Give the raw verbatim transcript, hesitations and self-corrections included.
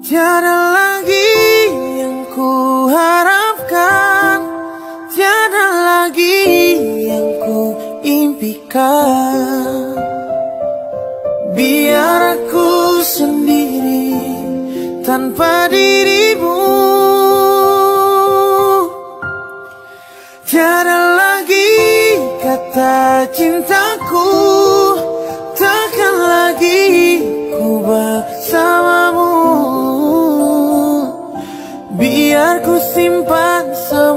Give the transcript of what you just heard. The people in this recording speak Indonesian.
Tiada lagi yang ku harapkan, tiada lagi yang ku impikan. Biar aku sendiri tanpa dirimu. Tiada lagi kata cintaku, takkan lagi ku bersamamu. Biar ku simpan semua